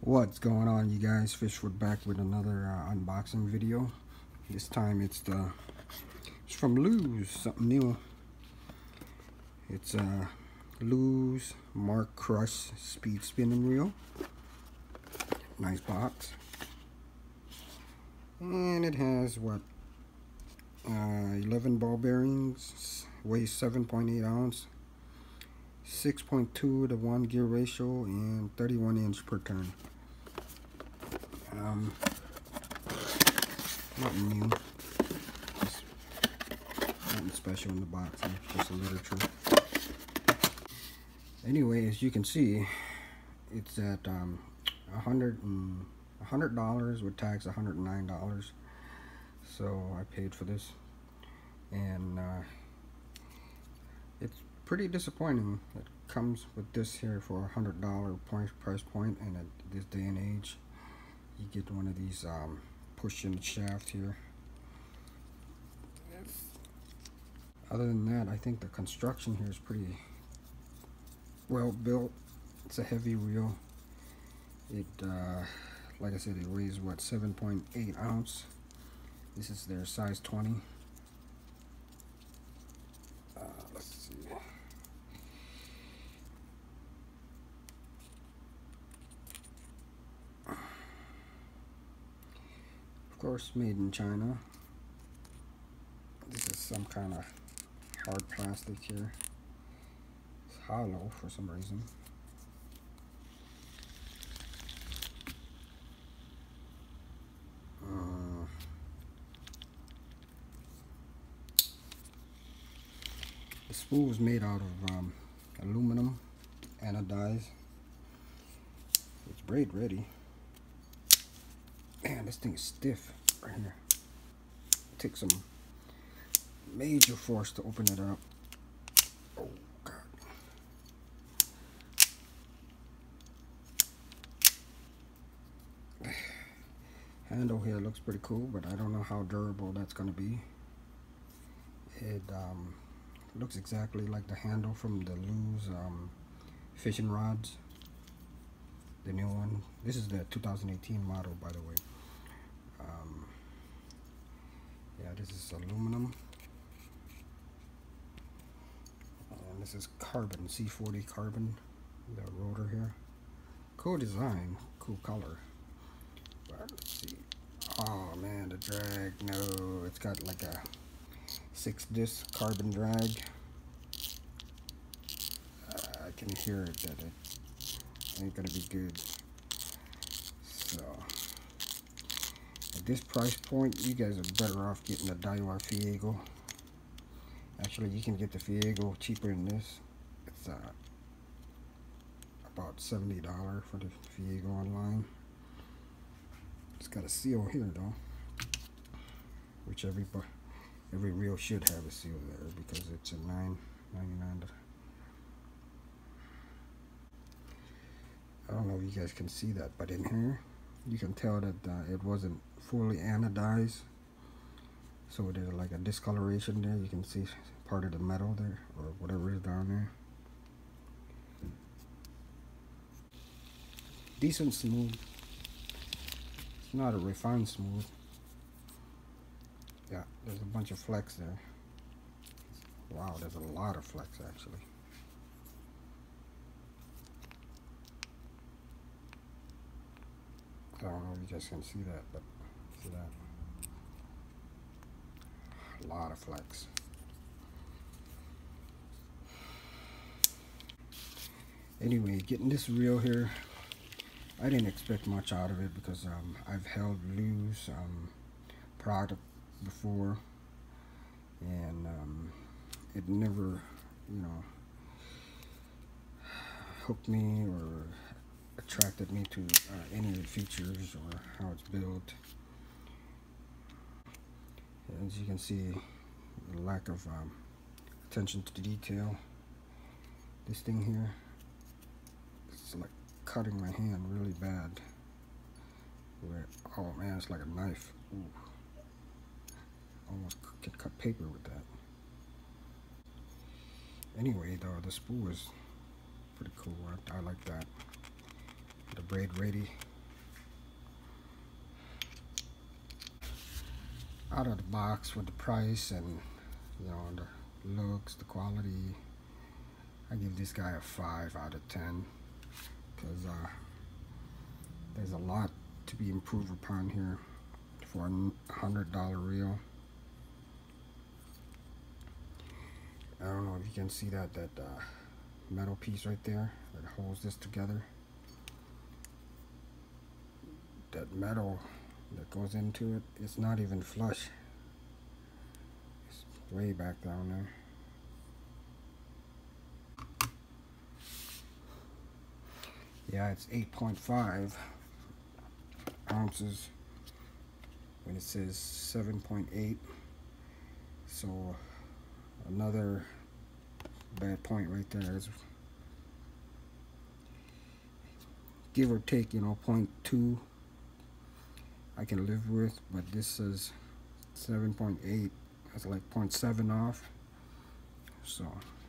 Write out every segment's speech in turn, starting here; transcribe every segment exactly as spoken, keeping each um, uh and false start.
What's going on, you guys? Fishwood back with another uh, unboxing video. This time it's the it's from Lew's, something new. It's a uh, Lew's Mark Crush Speed Spinning Reel. Nice box, and it has what uh, eleven ball bearings, weighs seven point eight ounce, six point two to one gear ratio, and thirty-one inch per turn. Um, nothing new, just nothing special in the box, huh? Just a literature. Anyway, as you can see, it's at um, a hundred and a hundred dollars with tax, a hundred and nine dollars. So I paid for this, and uh, it's pretty disappointing. It comes with this here for a hundred dollar point price point, and at this day and age, you get one of these um, push-in shaft here. Other than that, I think the construction here is pretty well built. It's a heavy reel. It, uh, like I said, it weighs what, seven point eight ounce. This is their size twenty. Uh, let's see. Of course, made in China. This is some kind of hard plastic here. It's hollow for some reason. Uh, the spool is made out of um, aluminum anodized. It's braid ready. Man, this thing is stiff right here. It takes some major force to open it up. Oh God. Handle here looks pretty cool, but I don't know how durable that's gonna be. It um, looks exactly like the handle from the Lew's um, fishing rods, the new one. This is the two thousand eighteen model, by the way. Um, yeah, this is aluminum. And this is carbon, C forty carbon, the rotor here. Cool design, cool color. But let's see. Oh man, the drag, no, it's got like a six disc carbon drag. Uh, I can hear it that it ain't gonna be good. So at this price point, you guys are better off getting the Daiwa Fiego. Actually, you can get the Fiego cheaper than this. It's uh, about seventy dollars for the Fiego online. It's got a seal here though, which every every reel should have a seal there because it's a nine ninety-nine. I don't know if you guys can see that, but in here you can tell that uh, it wasn't fully anodized. So there's like a discoloration there. You can see part of the metal there, or whatever is down there. Decent smooth. It's not a refined smooth. Yeah, there's a bunch of flecks there. Wow, there's a lot of flecks actually. I don't know if you guys can see that, but see that? A lot of flecks. Anyway, getting this reel here, I didn't expect much out of it because um, I've held Lew's um, product before, and um, it never, you know, hooked me or attracted me to uh, any of the features or how it's built. As you can see, the lack of um, attention to detail. This thing here, it's like cutting my hand really bad. Where, oh man, it's like a knife. Ooh. Almost can cut paper with that. Anyway, though, the spool is pretty cool. I, I like that. The braid ready out of the box with the price and, you know, the looks, the quality. I give this guy a five out of ten because uh, there's a lot to be improved upon here for a hundred dollar reel. I don't know if you can see that that uh, metal piece right there that holds this together. That metal that goes into it, it's not even flush. It's way back down there. Yeah, it's eight point five ounces when it says seven point eight. So another bad point right there is, give or take, you know, point two I can live with, but this says seven point eight. That's like point seven off. So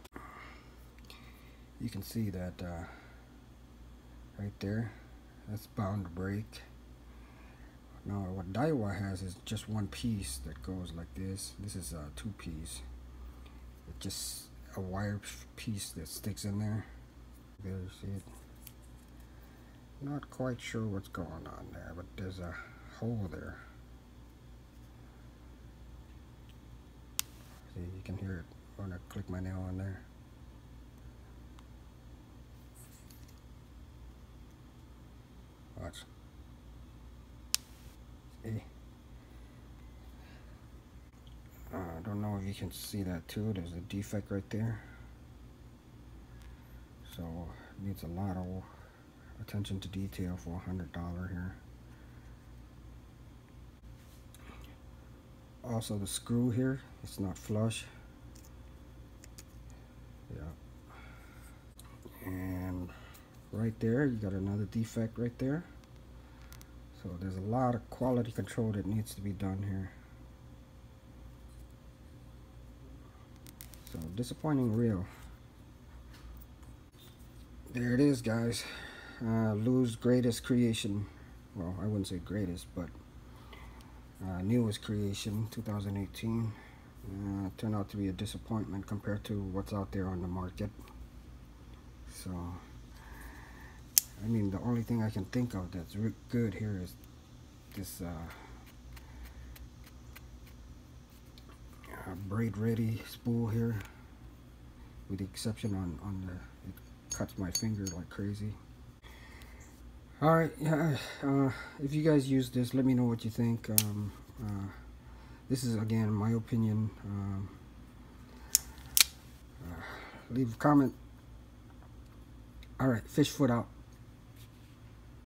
you can see that uh, right there, that's bound to break. Now what Daiwa has is just one piece that goes like this. This is a two piece. It's just a wire piece that sticks in there. There, you see it. Not quite sure what's going on there, but there's a hole there. See, you can hear it when I click my nail on there. Watch. See? Uh, I don't know if you can see that too. There's a defect right there. So it needs a lot of attention to detail for a hundred dollar here. Also, the screw here, it's not flush. Yeah. And right there, you got another defect right there. So there's a lot of quality control that needs to be done here. So disappointing reel. There it is, guys. Uh, Lou's greatest creation. Well, I wouldn't say greatest, but uh, newest creation, two thousand eighteen. Uh, turned out to be a disappointment compared to what's out there on the market. So, I mean, the only thing I can think of that's re good here is this uh, uh, braid ready spool here, with the exception on on the, it cuts my finger like crazy. All right, yeah. Uh, if you guys use this, let me know what you think. Um, uh, this is again my opinion. Um, uh, leave a comment. All right, fish foot out.